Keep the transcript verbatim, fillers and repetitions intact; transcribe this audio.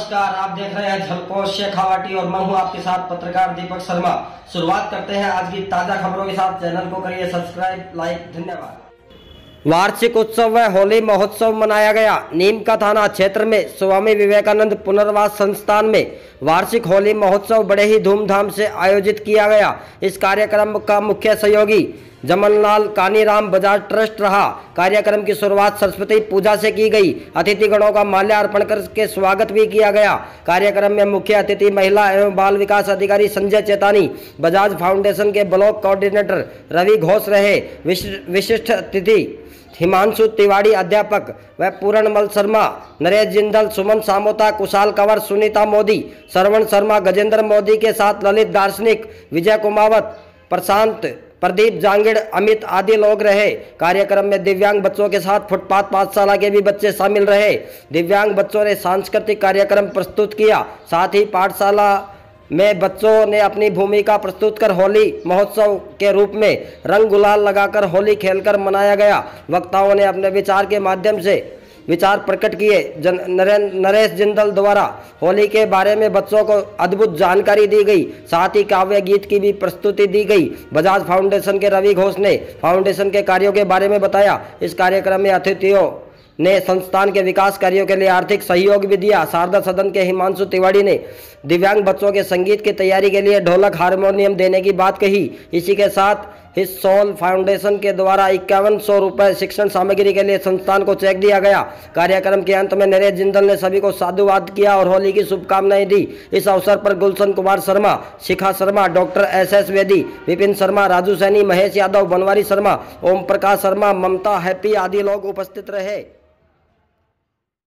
नमस्कार, आप देख रहे हैं झलको शेखावाटी और मैं हूं आपके साथ पत्रकार दीपक शर्मा। शुरुआत करते हैं आज की ताजा खबरों के साथ। चैनल को करिए सब्सक्राइब, लाइक। धन्यवाद। वार्षिक उत्सव व होली महोत्सव मनाया गया। नीम का थाना क्षेत्र में स्वामी विवेकानंद पुनर्वास संस्थान में वार्षिक होली महोत्सव बड़े ही धूमधाम से आयोजित किया गया। इस कार्यक्रम का मुख्य सहयोगी जमनलाल कानीराम बजाज ट्रस्ट रहा। कार्यक्रम की शुरुआत सरस्वती पूजा से की गई। अतिथिगणों का माल्यार्पण करके स्वागत भी किया गया। कार्यक्रम में मुख्य अतिथि महिला एवं बाल विकास अधिकारी संजय चेतानी, बजाज फाउंडेशन के ब्लॉक कोऑर्डिनेटर रवि घोष रहे। विशिष्ट अतिथि हिमांशु तिवारी अध्यापक व पूरणमल शर्मा, नरेश जिंदल, सुमन सामोता, कुशाल कंवर, सुनीता मोदी, श्रवण शर्मा, गजेंद्र मोदी के साथ ललित दार्शनिक, विजय कुमावत, प्रशांत, प्रदीप जांगिड़, अमित आदि लोग रहे। कार्यक्रम में दिव्यांग बच्चों के साथ फुटपाथ पाठशाला के भी बच्चे शामिल रहे। दिव्यांग बच्चों ने सांस्कृतिक कार्यक्रम प्रस्तुत किया। साथ ही पाठशाला में बच्चों ने अपनी भूमिका प्रस्तुत कर होली महोत्सव के रूप में रंग गुलाल लगाकर होली खेलकर मनाया गया। वक्ताओं ने अपने विचार के माध्यम से विचार प्रकट किए। नरेश जिंदल द्वारा होली के बारे में बच्चों को अद्भुत जानकारी दी गई। साथ ही काव्य गीत की भी प्रस्तुति दी गई। बजाज फाउंडेशन के रवि घोष ने फाउंडेशन के कार्यों के बारे में बताया। इस कार्यक्रम में अतिथियों ने संस्थान के विकास कार्यों के लिए आर्थिक सहयोग भी दिया। शारदा सदन के हिमांशु तिवारी ने दिव्यांग बच्चों के संगीत की तैयारी के लिए ढोलक हारमोनियम देने की बात कही। इसी के साथ हिस सोल फाउंडेशन के द्वारा इक्यावन सौ रुपये शिक्षण सामग्री के लिए संस्थान को चेक दिया गया। कार्यक्रम के अंत में नरेश जिंदल ने सभी को साधुवाद किया और होली की शुभकामनाएं दी। इस अवसर पर Gulshan Kumar Sharma, Shikha Sharma, doctor S S Vedi, Vipin Sharma, Raju Saini, Mahesh Yadav, Banwari Sharma, Om Prakash Sharma, Mamta Happy आदि लोग उपस्थित रहे।